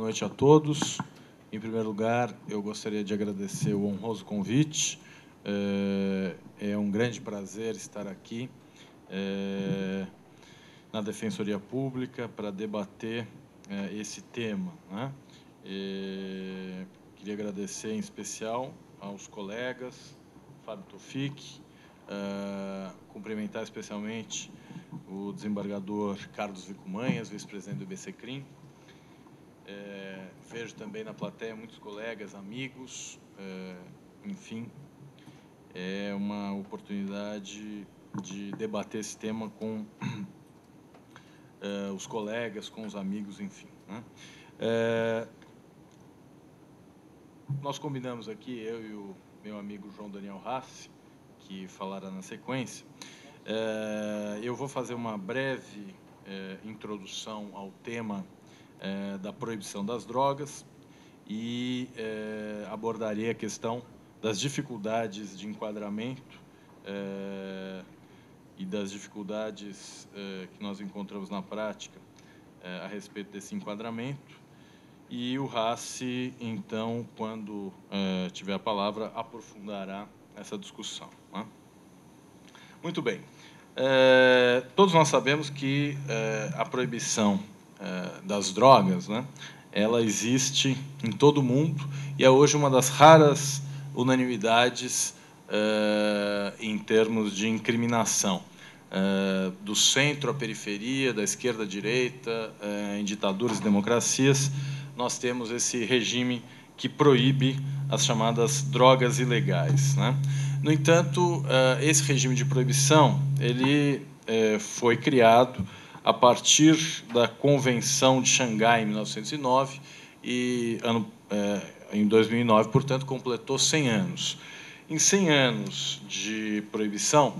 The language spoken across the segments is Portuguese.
noite a todos. Em primeiro lugar, eu gostaria de agradecer o honroso convite. É um grande prazer estar aqui na Defensoria Pública para debater esse tema, né? Queria agradecer em especial aos colegas, Fábio Tofik, cumprimentar especialmente o desembargador Carlos Vicumanhas, vice-presidente do IBCCRIM. Vejo também na plateia muitos colegas, amigos, enfim, é uma oportunidade de debater esse tema com os colegas, com os amigos, enfim, né? Nós combinamos aqui, eu e o meu amigo João Daniel Rassi, que falará na sequência. Eu vou fazer uma breve introdução ao tema da proibição das drogas e abordarei a questão das dificuldades de enquadramento e das dificuldades que nós encontramos na prática a respeito desse enquadramento. E o Rassi, então, quando tiver a palavra, aprofundará essa discussão, né? Muito bem. Todos nós sabemos que a proibição das drogas, né, ela existe em todo o mundo e é hoje uma das raras unanimidades em termos de incriminação. Do centro à periferia, da esquerda à direita, em ditaduras e democracias, nós temos esse regime que proíbe as chamadas drogas ilegais, né? No entanto, esse regime de proibição ele foi criado a partir da Convenção de Xangai, em 1909, e em 2009, portanto, completou 100 anos. Em 100 anos de proibição,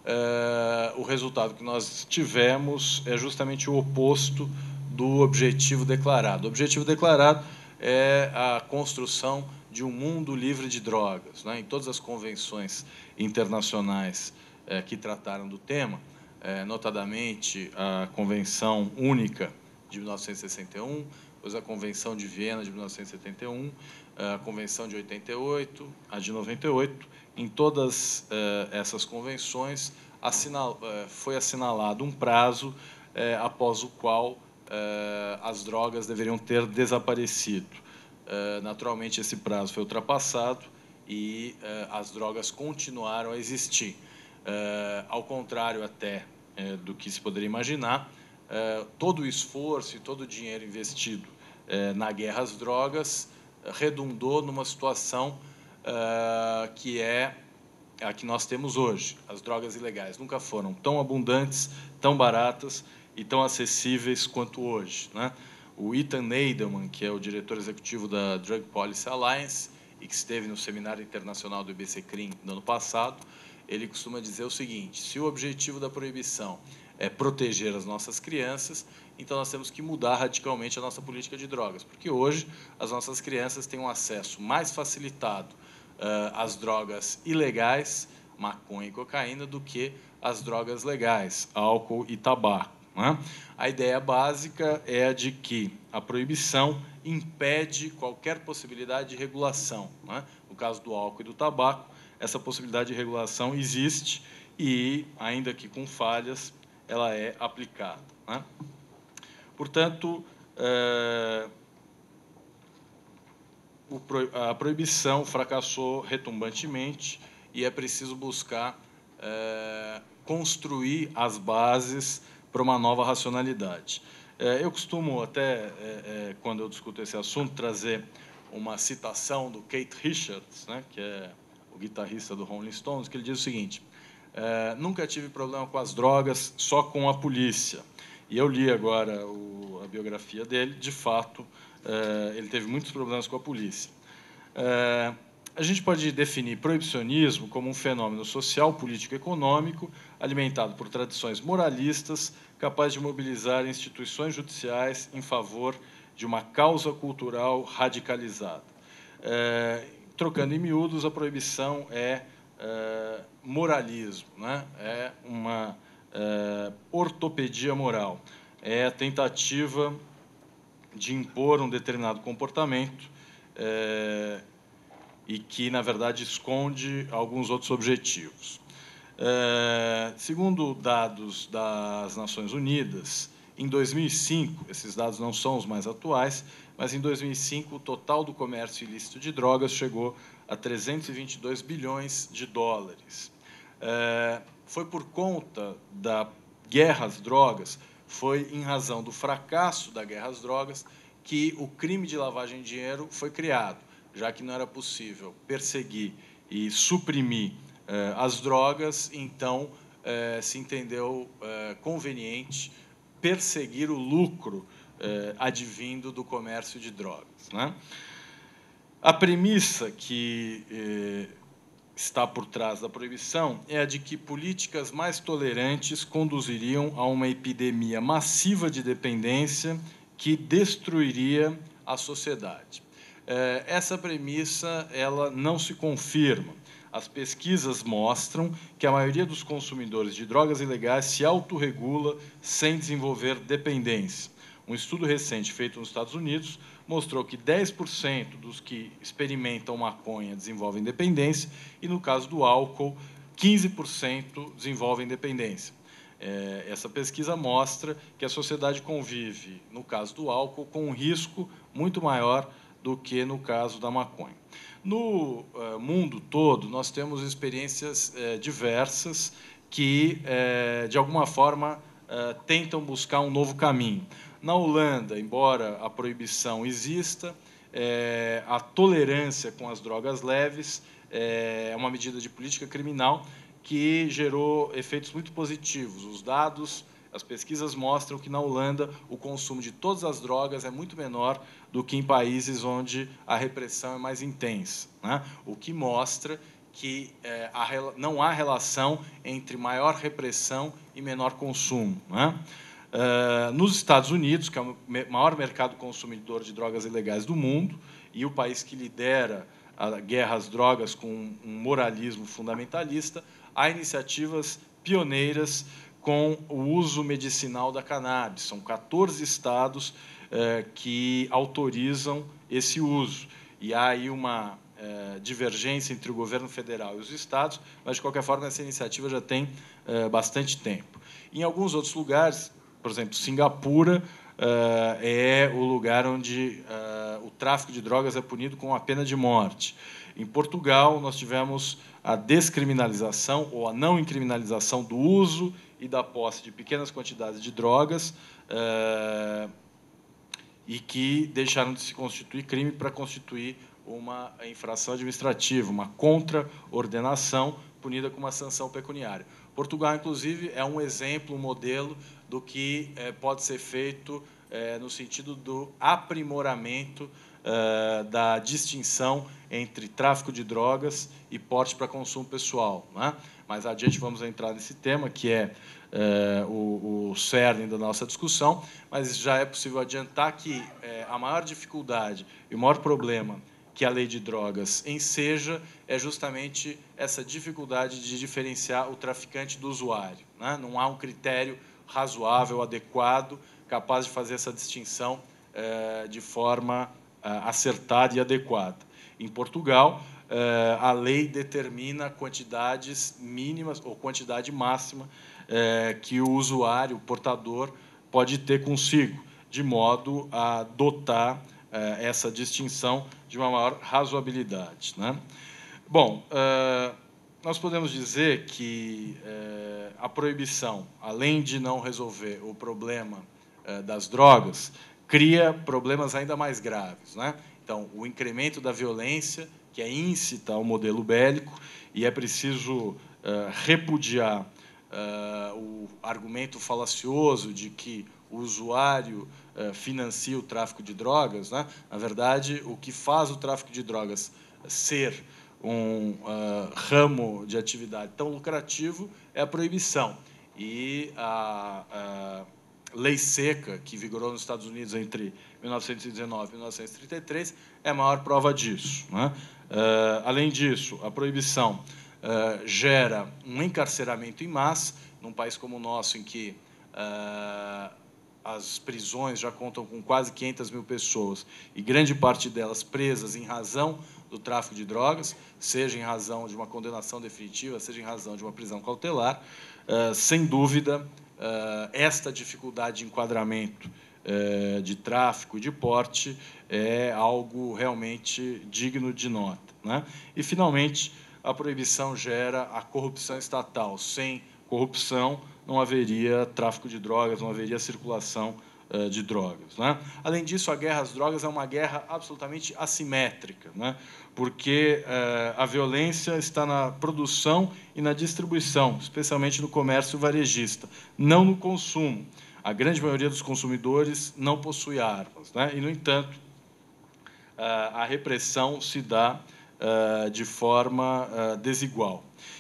o resultado que nós tivemos é justamente o oposto do objetivo declarado. O objetivo declarado é a construção de um mundo livre de drogas, né? Em todas as convenções internacionais que trataram do tema, notadamente a Convenção Única de 1961, depois a Convenção de Viena de 1971, a Convenção de 88, a de 98, em todas essas convenções foi assinalado um prazo após o qual as drogas deveriam ter desaparecido. Naturalmente, esse prazo foi ultrapassado e as drogas continuaram a existir. Ao contrário até do que se poderia imaginar, todo o esforço e todo o dinheiro investido na guerra às drogas redundou numa situação que é a que nós temos hoje. As drogas ilegais nunca foram tão abundantes, tão baratas e tão acessíveis quanto hoje, né? O Ethan Nadelmann, que é o diretor executivo da Drug Policy Alliance e que esteve no Seminário Internacional do IBCCRIM no ano passado, ele costuma dizer o seguinte: se o objetivo da proibição é proteger as nossas crianças, então nós temos que mudar radicalmente a nossa política de drogas, porque hoje as nossas crianças têm um acesso mais facilitado às drogas ilegais, maconha e cocaína, do que às drogas legais, álcool e tabaco, né? A ideia básica é a de que a proibição impede qualquer possibilidade de regulação, né? No caso do álcool e do tabaco, essa possibilidade de regulação existe e, ainda que com falhas, ela é aplicada, né? Portanto, a proibição fracassou retumbantemente e é preciso buscar construir as bases para uma nova racionalidade. Eu costumo até, quando eu discuto esse assunto, trazer uma citação do Keith Richards, né, que é o guitarrista do Rolling Stones, que ele diz o seguinte: nunca tive problema com as drogas, só com a polícia. E eu li agora a biografia dele. De fato, ele teve muitos problemas com a polícia. A gente pode definir proibicionismo como um fenômeno social, político e econômico alimentado por tradições moralistas, capaz de mobilizar instituições judiciais em favor de uma causa cultural radicalizada. Trocando em miúdos, a proibição é moralismo, né? É uma ortopedia moral, é a tentativa de impor um determinado comportamento e que, na verdade, esconde alguns outros objetivos. Segundo dados das Nações Unidas, em 2005, esses dados não são os mais atuais, mas em 2005 o total do comércio ilícito de drogas chegou a 322 bilhões de dólares. Foi por conta da guerra às drogas, foi em razão do fracasso da guerra às drogas que o crime de lavagem de dinheiro foi criado, já que não era possível perseguir e suprimir as drogas, então se entendeu conveniente perseguir o lucro advindo do comércio de drogas, né? A premissa que está por trás da proibição é a de que políticas mais tolerantes conduziriam a uma epidemia massiva de dependência que destruiria a sociedade. Essa premissa ela não se confirma. As pesquisas mostram que a maioria dos consumidores de drogas ilegais se autorregula sem desenvolver dependência. Um estudo recente feito nos Estados Unidos mostrou que 10% dos que experimentam maconha desenvolvem dependência e, no caso do álcool, 15% desenvolvem dependência. Essa pesquisa mostra que a sociedade convive, no caso do álcool, com um risco muito maior do que no caso da maconha. No mundo todo, nós temos experiências diversas que, de alguma forma, tentam buscar um novo caminho. Na Holanda, embora a proibição exista, a tolerância com as drogas leves é uma medida de política criminal que gerou efeitos muito positivos. Os dados, as pesquisas mostram que, na Holanda, o consumo de todas as drogas é muito menor do que em países onde a repressão é mais intensa, né? O que mostra que não há relação entre maior repressão e menor consumo, né? Nos Estados Unidos, que é o maior mercado consumidor de drogas ilegais do mundo e o país que lidera a guerra às drogas com um moralismo fundamentalista, há iniciativas pioneiras com o uso medicinal da cannabis. São 14 estados que autorizam esse uso. E há aí uma divergência entre o governo federal e os estados, mas, de qualquer forma, essa iniciativa já tem bastante tempo. Em alguns outros lugares, por exemplo, Singapura é o lugar onde o tráfico de drogas é punido com a pena de morte. Em Portugal, nós tivemos a descriminalização ou a não incriminalização do uso e da posse de pequenas quantidades de drogas e que deixaram de se constituir crime para constituir uma infração administrativa, uma contraordenação punida com uma sanção pecuniária. Portugal, inclusive, é um exemplo, um modelo do que pode ser feito no sentido do aprimoramento da distinção entre tráfico de drogas e porte para consumo pessoal, né? Mas adiante vamos entrar nesse tema, que é o cerne da nossa discussão, mas já é possível adiantar que a maior dificuldade e o maior problema que a lei de drogas enseja é justamente essa dificuldade de diferenciar o traficante do usuário, né? Não há um critério razoável, adequado, capaz de fazer essa distinção de forma acertada e adequada. Em Portugal, a lei determina quantidades mínimas ou quantidade máxima que o usuário, o portador, pode ter consigo, de modo a dotar essa distinção de uma maior razoabilidade, né? Bom, nós podemos dizer que a proibição, além de não resolver o problema das drogas, cria problemas ainda mais graves, né? Então, o incremento da violência, que é íncita ao modelo bélico, e é preciso repudiar o argumento falacioso de que o usuário financia o tráfico de drogas, né? Na verdade, o que faz o tráfico de drogas ser um ramo de atividade tão lucrativo é a proibição. E a lei seca, que vigorou nos Estados Unidos entre 1919 e 1933, é a maior prova disso, né? Além disso, a proibição gera um encarceramento em massa, num país como o nosso, em que as prisões já contam com quase 500 mil pessoas, e grande parte delas presas em razão do tráfico de drogas, seja em razão de uma condenação definitiva, seja em razão de uma prisão cautelar. Sem dúvida, esta dificuldade de enquadramento de tráfico e de porte é algo realmente digno de nota, né? E, finalmente, a proibição gera a corrupção estatal. Sem corrupção, não haveria tráfico de drogas, não haveria circulação de drogas, né? Além disso, a guerra às drogas é uma guerra absolutamente assimétrica, né? Porque a violência está na produção e na distribuição, especialmente no comércio varejista, não no consumo. A grande maioria dos consumidores não possui armas, né? E, no entanto, a repressão se dá de forma desigual.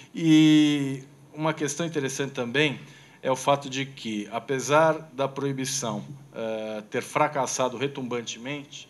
E uma questão interessante também é o fato de que, apesar da proibição ter fracassado retumbantemente,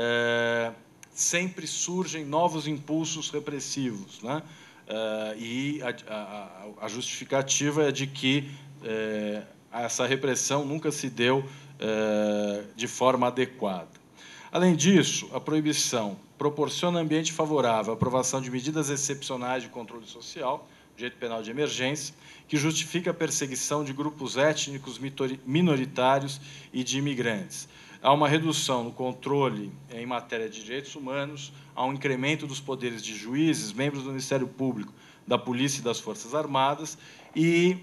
sempre surgem novos impulsos repressivos, né? E a justificativa é de que essa repressão nunca se deu de forma adequada. Além disso, a proibição proporciona ambiente favorável à aprovação de medidas excepcionais de controle social, direito penal de emergência, que justifica a perseguição de grupos étnicos minoritários e de imigrantes. Há uma redução no controle em matéria de direitos humanos, há um incremento dos poderes de juízes, membros do Ministério Público, da Polícia e das Forças Armadas, e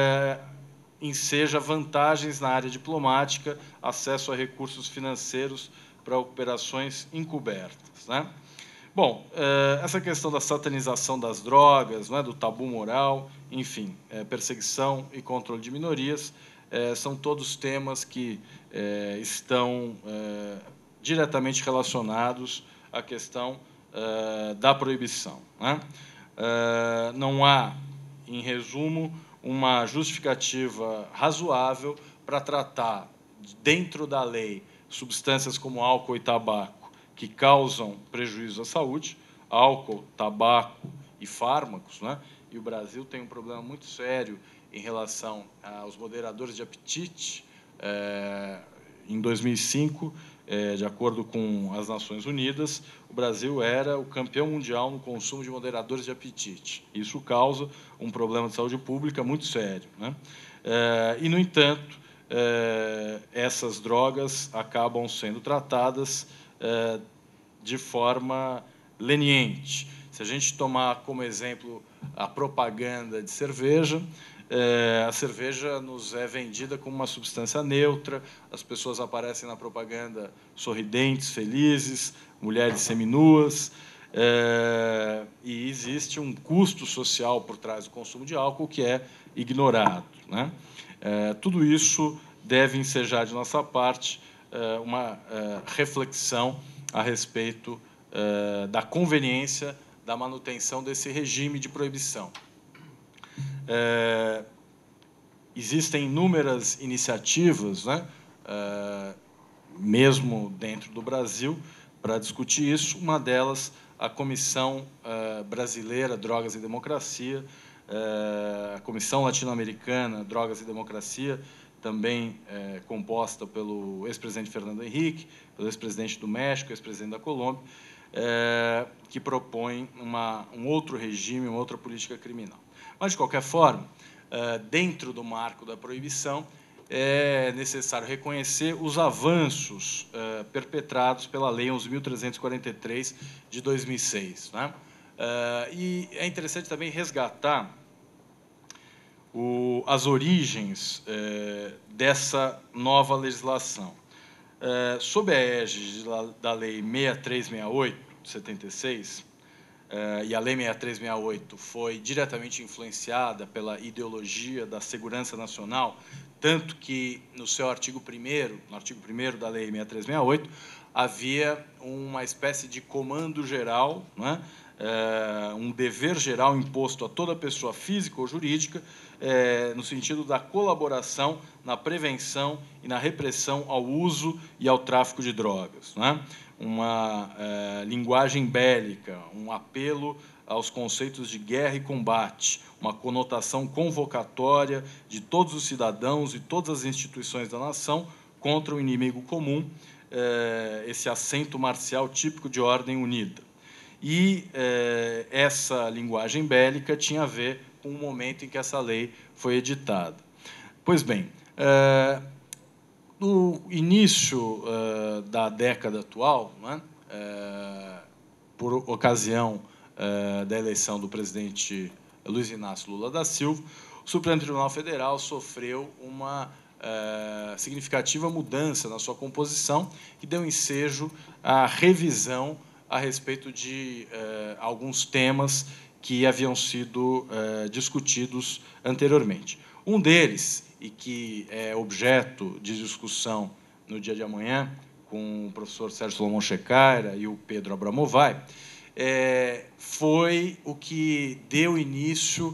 enseja vantagens na área diplomática, acesso a recursos financeiros para operações encobertas, né? Bom, essa questão da satanização das drogas, né, do tabu moral, enfim, perseguição e controle de minorias, são todos temas que estão diretamente relacionados à questão da proibição, né? Não há, em resumo, uma justificativa razoável para tratar, dentro da lei, substâncias como álcool e tabaco, que causam prejuízo à saúde, álcool, tabaco e fármacos, né? E o Brasil tem um problema muito sério em relação aos moderadores de apetite. Em 2005, de acordo com as Nações Unidas, o Brasil era o campeão mundial no consumo de moderadores de apetite. Isso causa um problema de saúde pública muito sério, né? E, no entanto, essas drogas acabam sendo tratadas de forma leniente. Se a gente tomar como exemplo a propaganda de cerveja, a cerveja nos é vendida como uma substância neutra, as pessoas aparecem na propaganda sorridentes, felizes, mulheres seminuas, e existe um custo social por trás do consumo de álcool que é ignorado, né? Tudo isso deve ensejar de nossa parte uma reflexão a respeito da conveniência da manutenção desse regime de proibição. Existem inúmeras iniciativas, né, mesmo dentro do Brasil, para discutir isso. Uma delas, a Comissão Brasileira Drogas e Democracia, a Comissão Latino-Americana Drogas e Democracia, também composta pelo ex-presidente Fernando Henrique, pelo ex-presidente do México, ex-presidente da Colômbia, que propõe um outro regime, uma outra política criminal. Mas, de qualquer forma, dentro do marco da proibição, é necessário reconhecer os avanços perpetrados pela Lei 11.343, de 2006, né? E é interessante também resgatar as origens dessa nova legislação. Sob a égide da Lei 6368, de 76, e a Lei 6368 foi diretamente influenciada pela ideologia da segurança nacional, tanto que, no seu artigo 1º, no artigo 1º da Lei 6368, havia uma espécie de comando geral, né? Um dever geral imposto a toda pessoa física ou jurídica, no sentido da colaboração na prevenção e na repressão ao uso e ao tráfico de drogas, né? uma linguagem bélica, um apelo aos conceitos de guerra e combate, uma conotação convocatória de todos os cidadãos e todas as instituições da nação contra o inimigo comum, esse acento marcial típico de ordem unida. E essa linguagem bélica tinha a ver com o momento em que essa lei foi editada. Pois bem, no início da década atual, né, por ocasião da eleição do presidente Luiz Inácio Lula da Silva, o Supremo Tribunal Federal sofreu uma significativa mudança na sua composição, que deu ensejo à revisão a respeito de alguns temas que haviam sido discutidos anteriormente. Um deles, e que é objeto de discussão no dia de amanhã, com o professor Sérgio Solomon Shecaira e o Pedro Abramovay, foi o que deu início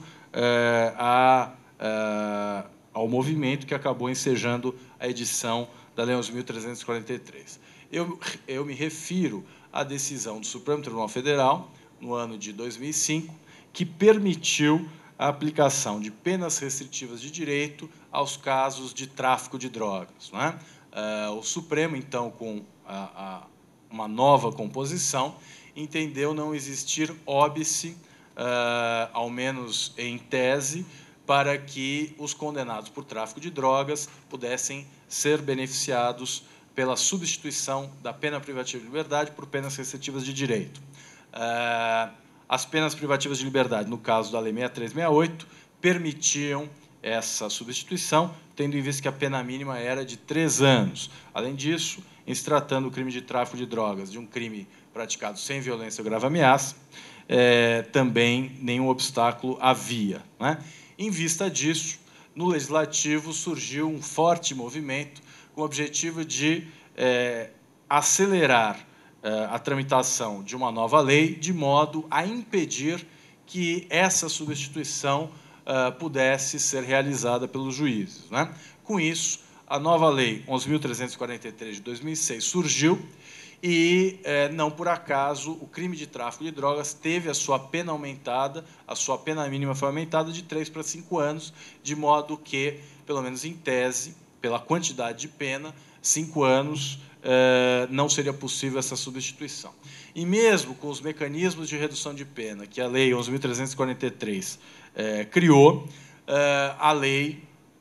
ao movimento que acabou ensejando a edição da Lei 11.343. Eu me refiro à decisão do Supremo Tribunal Federal, no ano de 2005, que permitiu a aplicação de penas restritivas de direito aos casos de tráfico de drogas. Não é? O Supremo, então, com uma nova composição, entendeu não existir óbice, ao menos em tese, para que os condenados por tráfico de drogas pudessem ser beneficiados pela substituição da pena privativa de liberdade por penas restritivas de direito. As penas privativas de liberdade, no caso da Lei 6368, permitiam essa substituição, tendo em vista que a pena mínima era de 3 anos. Além disso, em se tratando do crime de tráfico de drogas, de um crime praticado sem violência ou grave ameaça, também nenhum obstáculo havia. Né? Em vista disso, no Legislativo surgiu um forte movimento com o objetivo de acelerar a tramitação de uma nova lei, de modo a impedir que essa substituição pudesse ser realizada pelos juízes. Né? Com isso, a nova Lei 11.343, de 2006, surgiu e, não por acaso, o crime de tráfico de drogas teve a sua pena aumentada, a sua pena mínima foi aumentada de 3 para 5 anos, de modo que, pelo menos em tese, pela quantidade de pena, 5 anos não seria possível essa substituição. E mesmo com os mecanismos de redução de pena que a Lei 11.343 criou, a lei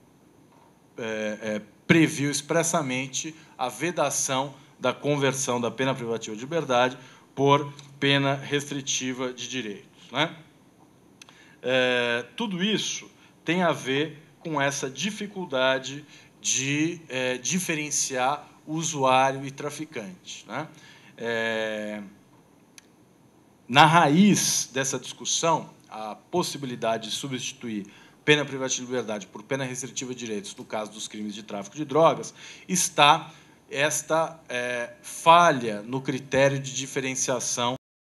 previu expressamente a vedação da conversão da pena privativa de liberdade por pena restritiva de direitos. Né? Tudo isso tem a ver com essa dificuldade de diferenciar usuário e traficante. Né? Na raiz dessa discussão, a possibilidade de substituir pena privativa de liberdade por pena restritiva de direitos, no caso dos crimes de tráfico de drogas, está esta falha no critério de diferenciação